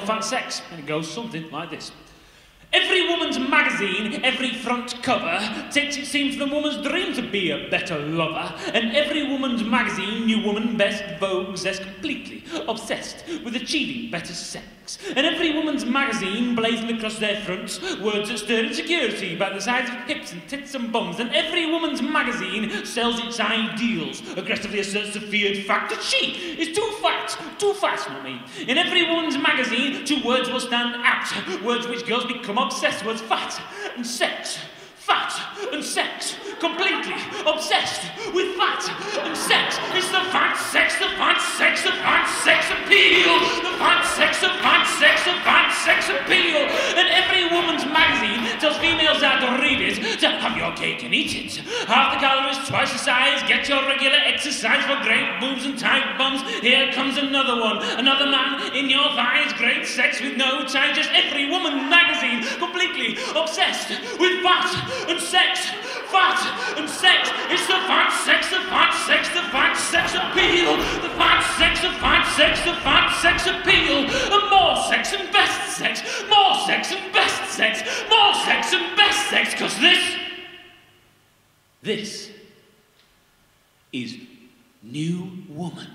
fat sex. And it goes something like this. Every woman's magazine, every front cover, takes it seems from the woman's dream to be a better lover. And every woman's magazine, New Woman, Best, Vogue, Zest, completely obsessed with achieving better sex. And every woman's magazine, blazing across their fronts, words that stir insecurity about the size of hips and tits and bums. And every woman's magazine sells its ideals, aggressively asserts the feared fact that she is too fat, not me. In every woman's magazine, two words will stand out, words which girls become obsessed with: fat and sex. Fat and sex. Completely obsessed with fat and sex. It's the fat sex, the fat sex, the fat sex appeal. The fat sex, the fat sex, the fat sex appeal. And every woman's magazine tells females how to read it, to have your cake and eat it. Half the calories, twice the size, get your regular exercise for great boobs and tight bums. Here comes another one, another man in your thighs, great sex with no tie. Just every woman's magazine completely obsessed with fat and sex, fat and sex. It's the fat sex, the fat sex, the fat sex appeal. The fat sex, the fat sex, the fat sex appeal. And more sex and best sex, more sex and best sex, more sex and best sex. 'Cause this is New Woman.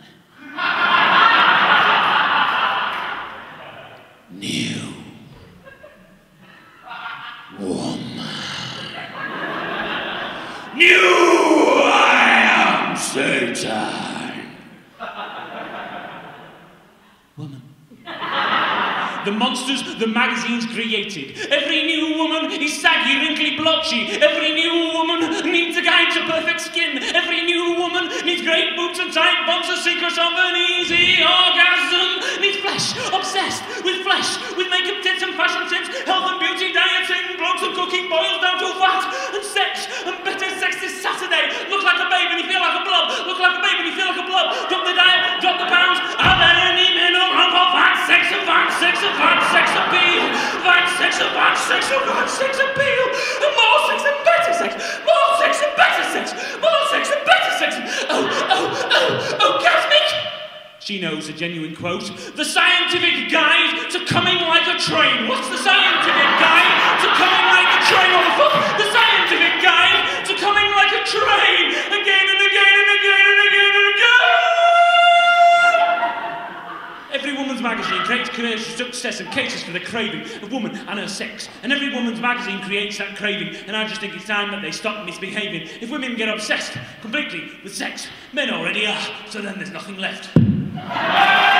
New Woman. New I am Satan. Woman. The monsters the magazines created. Every new woman is saggy, wrinkly, blotchy. Every new woman needs a guide to perfect skin. Every new woman needs great boobs and tight bums. The secret of an easy orgasm. Needs flesh, obsessed with flesh, with makeup tips and fashion tips, health and beauty, dieting, blokes and cooking, boils down to fat and sex and better sex this Saturday. Look like a babe and you feel like a blob. Look like a babe and you feel like a blob. Drop the diet, drop the pounds. Are there any men around for fat sex and fat sex and fat sex appeal? Fat sex and fat sex and fat sex appeal. And more sex and better sex. More sex and better sex. More sex and better sex. Orgasmic. She knows a genuine quote. The scientific guide to coming like a train. What's the scientific guide to coming like a train? Oh, fuck. The scientific guide to coming like a train. Again and again and again and again and again. Every woman's magazine creates commercial success and caters for the craving of woman and her sex. And every woman's magazine creates that craving. And I just think it's time that they stop misbehaving. If women get obsessed completely with sex, men already are. So then there's nothing left.